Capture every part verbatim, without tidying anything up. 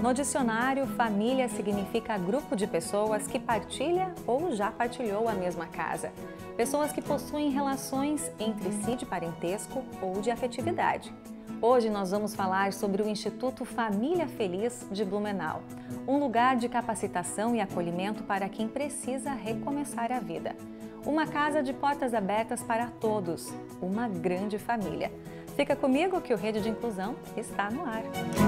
No dicionário, família significa grupo de pessoas que partilha ou já partilhou a mesma casa. Pessoas que possuem relações entre si de parentesco ou de afetividade. Hoje nós vamos falar sobre o Instituto Família Feliz de Blumenau, um lugar de capacitação e acolhimento para quem precisa recomeçar a vida. Uma casa de portas abertas para todos, uma grande família. Fica comigo que o Rede de Inclusão está no ar.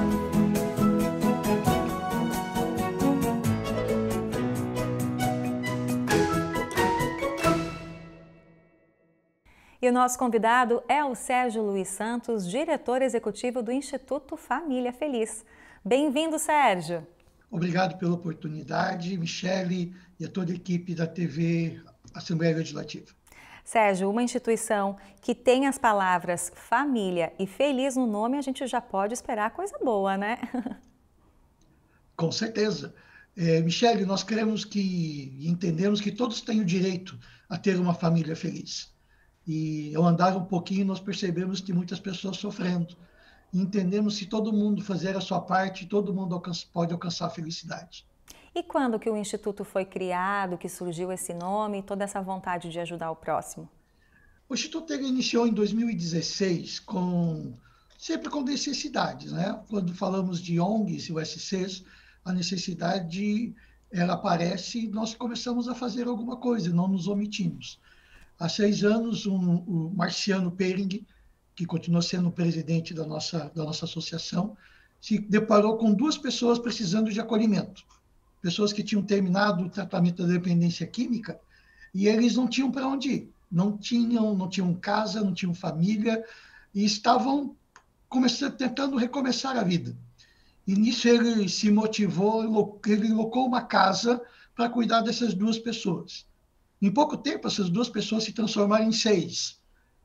E o nosso convidado é o Sérgio Luiz Santos, diretor executivo do Instituto Família Feliz. Bem-vindo, Sérgio. Obrigado pela oportunidade, Michele e a toda a equipe da T V Assembleia Legislativa. Sérgio, uma instituição que tem as palavras família e feliz no nome, a gente já pode esperar coisa boa, né? Com certeza. É, Michele, nós queremos que entendemos que todos têm o direito a ter uma família feliz. E ao andar um pouquinho, nós percebemos que muitas pessoas sofrendo. E entendemos que todo mundo fazer a sua parte, todo mundo alcança, pode alcançar a felicidade. E quando que o Instituto foi criado, que surgiu esse nome e toda essa vontade de ajudar o próximo? O Instituto ele iniciou em dois mil e dezesseis, com, sempre com necessidades, né? Quando falamos de O N Gs e U S Cs, a necessidade ela aparece e nós começamos a fazer alguma coisa, não nos omitimos. Há seis anos, um, o Marciano Pering, que continua sendo o presidente da nossa, da nossa associação, se deparou com duas pessoas precisando de acolhimento. Pessoas que tinham terminado o tratamento da dependência química e eles não tinham para onde ir. Não tinham, não tinham casa, não tinham família e estavam começando, tentando recomeçar a vida. E nisso ele se motivou, ele colocou uma casa para cuidar dessas duas pessoas. Em pouco tempo, essas duas pessoas se transformaram em seis.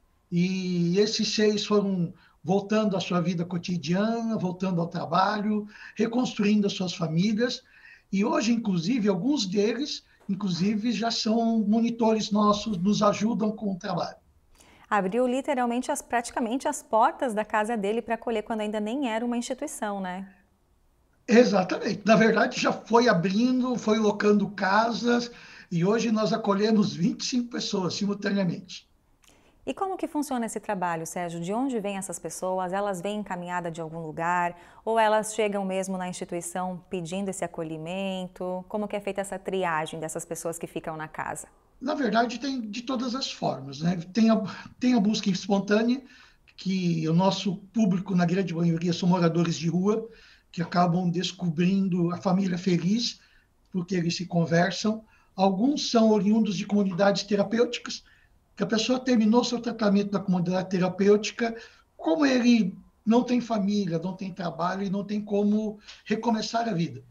E esses seis foram voltando à sua vida cotidiana, voltando ao trabalho, reconstruindo as suas famílias. E hoje, inclusive, alguns deles, inclusive, já são monitores nossos, nos ajudam com o trabalho. Abriu literalmente, as, praticamente, as portas da casa dele para acolher quando ainda nem era uma instituição, né? Exatamente. Na verdade, já foi abrindo, foi locando casas, e hoje nós acolhemos vinte e cinco pessoas simultaneamente. E como que funciona esse trabalho, Sérgio? De onde vêm essas pessoas? Elas vêm encaminhadas de algum lugar? Ou elas chegam mesmo na instituição pedindo esse acolhimento? Como que é feita essa triagem dessas pessoas que ficam na casa? Na verdade, tem de todas as formas, né? Tem a, tem a busca espontânea, que o nosso público, na grande maioria, são moradores de rua, que acabam descobrindo a família feliz, porque eles se conversam. Alguns são oriundos de comunidades terapêuticas, que a pessoa terminou seu tratamento na comunidade terapêutica, como ele não tem família, não tem trabalho e não tem como recomeçar a vida.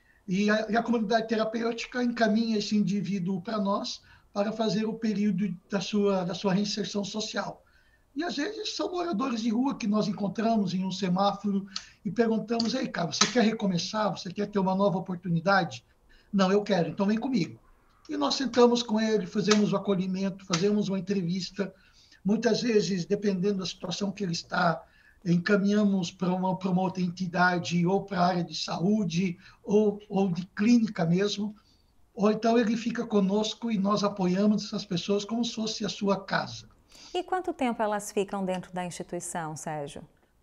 E a, e a comunidade terapêutica encaminha esse indivíduo para nós para fazer o período da sua, da sua reinserção social. E às vezes são moradores de rua que nós encontramos em um semáforo e perguntamos: ei, cara, você quer recomeçar? Você quer ter uma nova oportunidade? Não, eu quero, então vem comigo. E nós sentamos com ele, fazemos o acolhimento, fazemos uma entrevista. Muitas vezes, dependendo da situação que ele está, encaminhamos para uma, para uma outra entidade, ou para a área de saúde, ou, ou de clínica mesmo. Ou então ele fica conosco e nós apoiamos essas pessoas como se fosse a sua casa. E quanto tempo elas ficam dentro da instituição, Sérgio?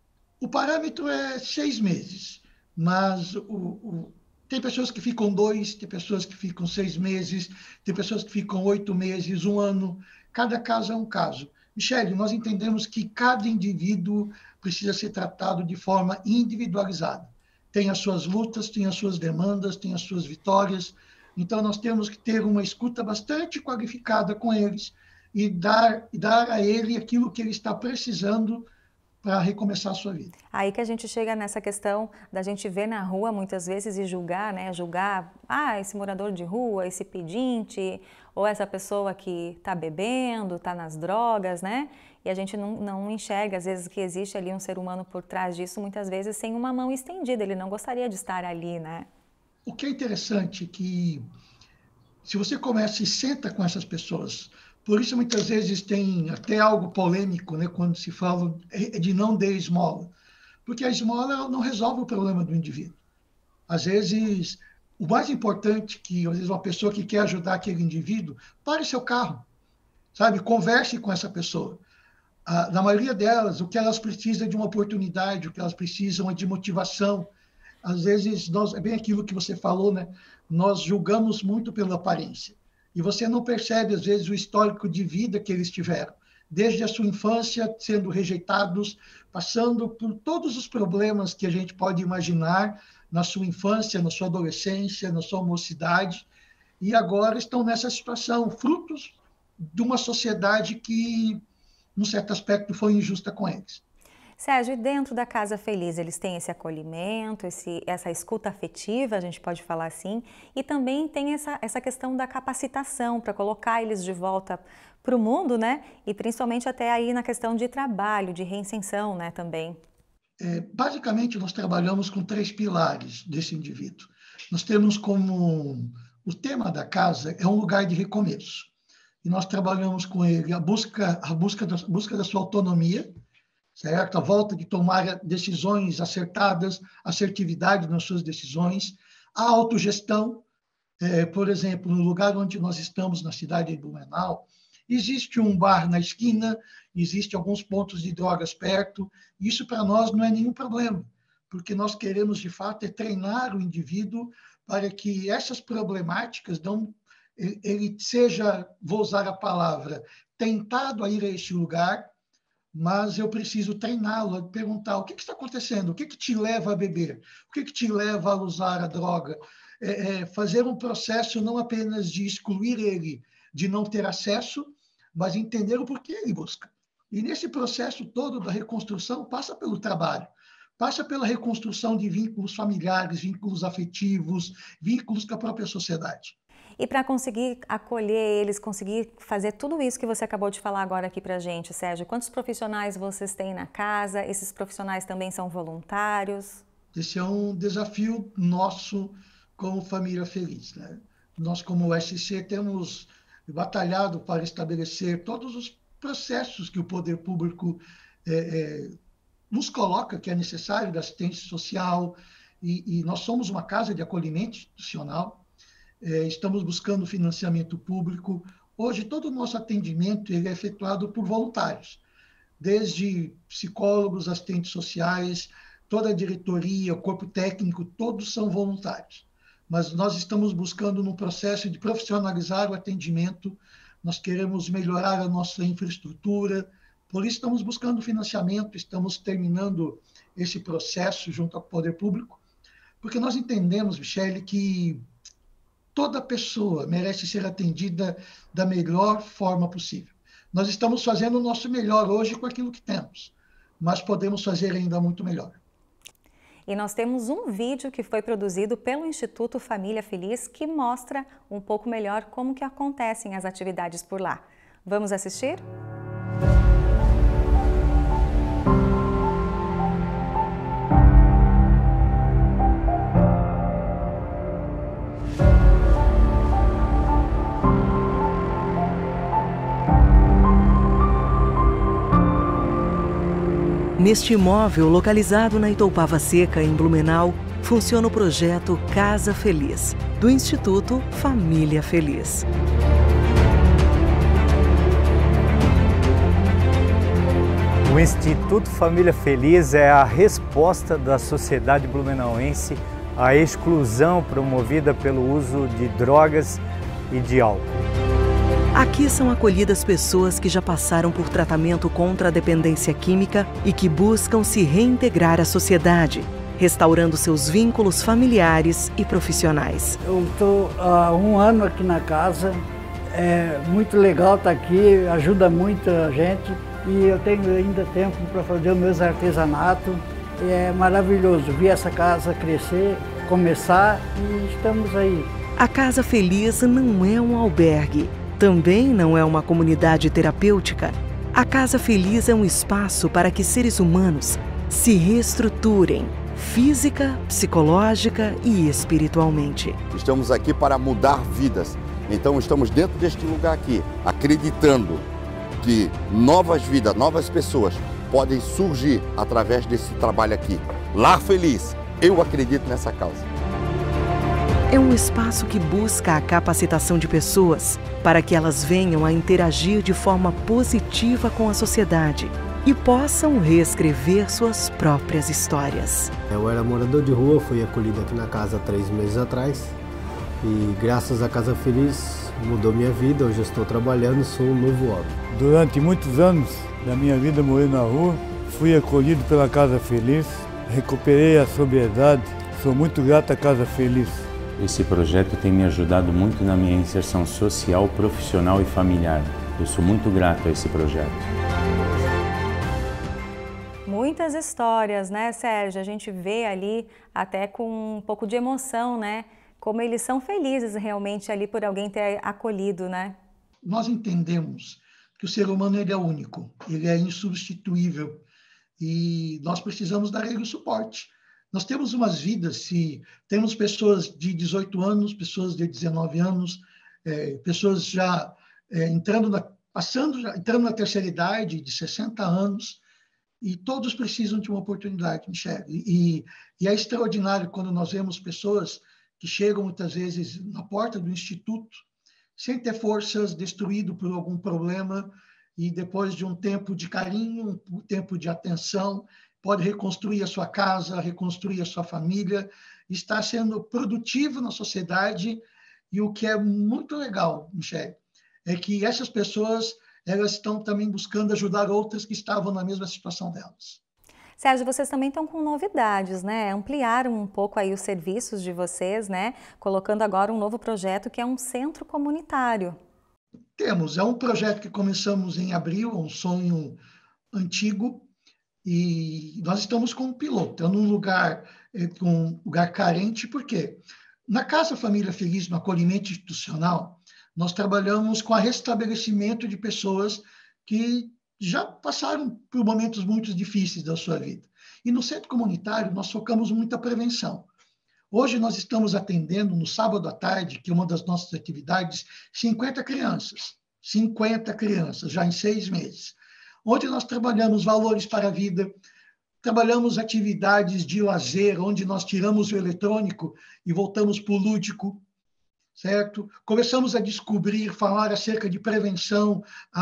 O parâmetro é seis meses, mas o, o tem pessoas que ficam dois, tem pessoas que ficam seis meses, tem pessoas que ficam oito meses, um ano. Cada caso é um caso. Michele, nós entendemos que cada indivíduo precisa ser tratado de forma individualizada. Tem as suas lutas, tem as suas demandas, tem as suas vitórias. Então, nós temos que ter uma escuta bastante qualificada com eles e dar, e dar a ele aquilo que ele está precisando para recomeçar a sua vida. Aí que a gente chega nessa questão da gente ver na rua muitas vezes e julgar, né? Julgar, ah, esse morador de rua, esse pedinte, ou essa pessoa que está bebendo, está nas drogas, né? E a gente não, não enxerga, às vezes, que existe ali um ser humano por trás disso, muitas vezes sem uma mão estendida, ele não gostaria de estar ali, né? O que é interessante é que, se você começa e senta com essas pessoas, por isso muitas vezes tem até algo polêmico, né, quando se fala de não dê esmola, porque a esmola não resolve o problema do indivíduo. Às vezes, o mais importante que, às vezes, uma pessoa que quer ajudar aquele indivíduo, pare seu carro, sabe? Converse com essa pessoa. Ah, na maioria delas, o que elas precisam é de uma oportunidade, o que elas precisam é de motivação. Às vezes, nós, é bem aquilo que você falou, né? Nós julgamos muito pela aparência. E você não percebe, às vezes, o histórico de vida que eles tiveram. Desde a sua infância, sendo rejeitados, passando por todos os problemas que a gente pode imaginar na sua infância, na sua adolescência, na sua mocidade, e agora estão nessa situação, frutos de uma sociedade que, num certo aspecto, foi injusta com eles. Sérgio, e dentro da Casa Feliz, eles têm esse acolhimento, esse, essa escuta afetiva, a gente pode falar assim, e também tem essa, essa questão da capacitação para colocar eles de volta para o mundo, né? E principalmente até aí na questão de trabalho, de reinserção, né, também. É, basicamente, nós trabalhamos com três pilares desse indivíduo. Nós temos como... O tema da casa é um lugar de recomeço. E nós trabalhamos com ele a busca, a busca, da, a busca da sua autonomia, certo? A volta de tomar decisões acertadas, assertividade nas suas decisões, a autogestão. É, por exemplo, no lugar onde nós estamos, na cidade de Blumenau, existe um bar na esquina, existem alguns pontos de drogas perto. Isso, para nós, não é nenhum problema, porque nós queremos, de fato, é treinar o indivíduo para que essas problemáticas não, ele seja, vou usar a palavra, tentado a ir a este lugar, mas eu preciso treiná-lo, perguntar o que, que está acontecendo, o que, que te leva a beber, o que, que te leva a usar a droga. É, é, fazer um processo não apenas de excluir ele, de não ter acesso, mas entender o porquê ele busca. E nesse processo todo da reconstrução passa pelo trabalho, passa pela reconstrução de vínculos familiares, vínculos afetivos, vínculos com a própria sociedade. E para conseguir acolher eles, conseguir fazer tudo isso que você acabou de falar agora aqui para a gente, Sérgio, quantos profissionais vocês têm na casa? Esses profissionais também são voluntários? Esse é um desafio nosso como Família Feliz, né? Nós, como U S C, temos batalhado para estabelecer todos os processos que o poder público é, é, nos coloca, que é necessário, da assistência social, e, e nós somos uma casa de acolhimento institucional. É, estamos buscando financiamento público. Hoje, todo o nosso atendimento ele é efetuado por voluntários, desde psicólogos, assistentes sociais, toda a diretoria, o corpo técnico, todos são voluntários. Mas nós estamos buscando no processo de profissionalizar o atendimento, nós queremos melhorar a nossa infraestrutura, por isso estamos buscando financiamento, estamos terminando esse processo junto ao poder público, porque nós entendemos, Michele, que toda pessoa merece ser atendida da melhor forma possível. Nós estamos fazendo o nosso melhor hoje com aquilo que temos, mas podemos fazer ainda muito melhor. E nós temos um vídeo que foi produzido pelo Instituto Família Feliz que mostra um pouco melhor como que acontecem as atividades por lá. Vamos assistir? Neste imóvel, localizado na Itoupava Seca, em Blumenau, funciona o projeto Casa Feliz, do Instituto Família Feliz. O Instituto Família Feliz é a resposta da sociedade blumenauense à exclusão promovida pelo uso de drogas e de álcool. Aqui são acolhidas pessoas que já passaram por tratamento contra a dependência química e que buscam se reintegrar à sociedade, restaurando seus vínculos familiares e profissionais. Eu estou há um ano aqui na casa, é muito legal estar aqui, ajuda muita gente e eu tenho ainda tempo para fazer os meus artesanatos. É maravilhoso ver essa casa crescer, começar e estamos aí. A Casa Feliz não é um albergue. Também não é uma comunidade terapêutica. A Casa Feliz é um espaço para que seres humanos se reestruturem, física, psicológica e espiritualmente. Estamos aqui para mudar vidas. Então estamos dentro deste lugar aqui, acreditando que novas vidas, novas pessoas podem surgir através desse trabalho aqui. Lar Feliz, eu acredito nessa causa. é um espaço que busca a capacitação de pessoas para que elas venham a interagir de forma positiva com a sociedade e possam reescrever suas próprias histórias. Eu era morador de rua, fui acolhido aqui na casa há três meses atrás e graças à Casa Feliz mudou minha vida. Hoje eu estou trabalhando e sou um novo homem. Durante muitos anos da minha vida morei na rua, fui acolhido pela Casa Feliz, recuperei a sobriedade, sou muito grato à Casa Feliz. Esse projeto tem me ajudado muito na minha inserção social, profissional e familiar. Eu sou muito grato a esse projeto. Muitas histórias, né, Sérgio? A gente vê ali até com um pouco de emoção, né? Como eles são felizes realmente ali por alguém ter acolhido, né? Nós entendemos que o ser humano ele é único, ele é insubstituível e nós precisamos dar ele o suporte. Nós temos umas vidas, se temos pessoas de dezoito anos, pessoas de dezenove anos, é, pessoas já é, entrando na, passando, já, entrando na terceira idade, de sessenta anos, e todos precisam de uma oportunidade, Michele. E, e é extraordinário quando nós vemos pessoas que chegam muitas vezes na porta do instituto, sem ter forças, destruído por algum problema, e depois de um tempo de carinho, um tempo de atenção, pode reconstruir a sua casa, reconstruir a sua família, está sendo produtivo na sociedade. E o que é muito legal, Michele, é que essas pessoas elas estão também buscando ajudar outras que estavam na mesma situação delas. Sérgio, vocês também estão com novidades, né? Ampliaram um pouco aí os serviços de vocês, né? Colocando agora um novo projeto que é um centro comunitário. Temos, é um projeto que começamos em abril, um sonho antigo, e nós estamos com um piloto, é num lugar, um lugar carente, por quê? Na Casa Família Feliz, no acolhimento institucional, nós trabalhamos com o restabelecimento de pessoas que já passaram por momentos muito difíceis da sua vida. E no centro comunitário, nós focamos muito a prevenção. Hoje nós estamos atendendo, no sábado à tarde, que é uma das nossas atividades, cinquenta crianças. cinquenta crianças, já em seis meses. Onde nós trabalhamos valores para a vida, trabalhamos atividades de lazer, onde nós tiramos o eletrônico e voltamos para o lúdico, certo? Começamos a descobrir, falar acerca de prevenção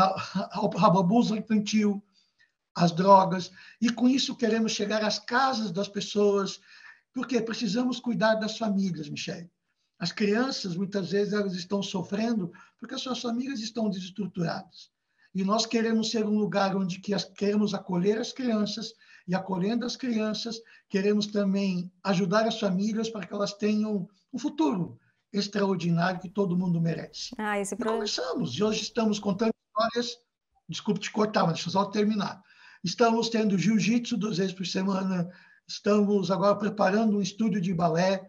ao abuso infantil, às drogas, e com isso queremos chegar às casas das pessoas, porque precisamos cuidar das famílias, Michele. As crianças, muitas vezes, elas estão sofrendo porque as suas famílias estão desestruturadas. E nós queremos ser um lugar onde que as, queremos acolher as crianças, e acolhendo as crianças, queremos também ajudar as famílias para que elas tenham um futuro extraordinário que todo mundo merece. Ah, esse pro... E começamos, e hoje estamos contando histórias, desculpe te cortar, mas deixa eu só terminar. Estamos tendo jiu-jitsu duas vezes por semana, estamos agora preparando um estúdio de balé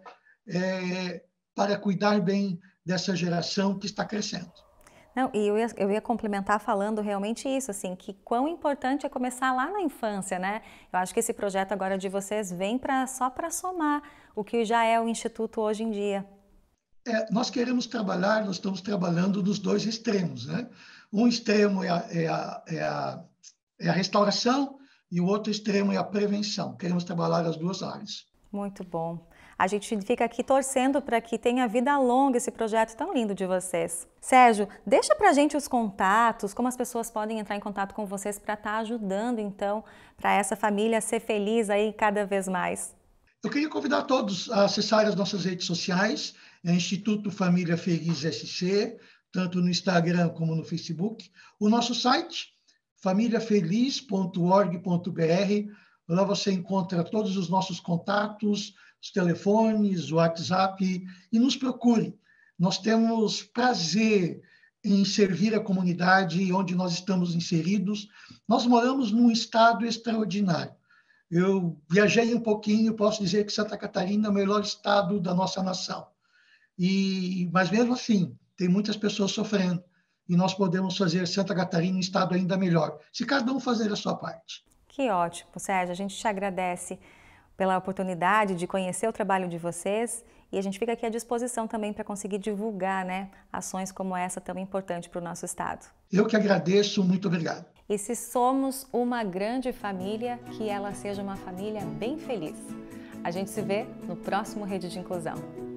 é, para cuidar bem dessa geração que está crescendo. Não, e eu ia, eu ia complementar falando realmente isso, assim, que quão importante é começar lá na infância, né? Eu acho que esse projeto agora de vocês vem pra, só para somar o que já é o Instituto hoje em dia. É, nós queremos trabalhar, nós estamos trabalhando nos dois extremos, né? Um extremo é a, é a, é a, é a restauração e o outro extremo é a prevenção. Queremos trabalhar as duas áreas. Muito bom. A gente fica aqui torcendo para que tenha vida longa esse projeto tão lindo de vocês. Sérgio, deixa pra gente os contatos, como as pessoas podem entrar em contato com vocês para estar ajudando, então, para essa família ser feliz aí cada vez mais. Eu queria convidar todos a acessarem as nossas redes sociais, é Instituto Família Feliz S C, tanto no Instagram como no Facebook. O nosso site, família feliz ponto org ponto br, lá você encontra todos os nossos contatos, os telefones, o WhatsApp, e nos procure. Nós temos prazer em servir a comunidade onde nós estamos inseridos. Nós moramos num estado extraordinário. Eu viajei um pouquinho, posso dizer que Santa Catarina é o melhor estado da nossa nação. E, mas mesmo assim, tem muitas pessoas sofrendo. E nós podemos fazer Santa Catarina um estado ainda melhor, se cada um fazer a sua parte. Que ótimo, Sérgio. A gente te agradece pela oportunidade de conhecer o trabalho de vocês e a gente fica aqui à disposição também para conseguir divulgar, né, ações como essa tão importante para o nosso estado. Eu que agradeço, muito obrigado. E se somos uma grande família, que ela seja uma família bem feliz. A gente se vê no próximo Rede de Inclusão.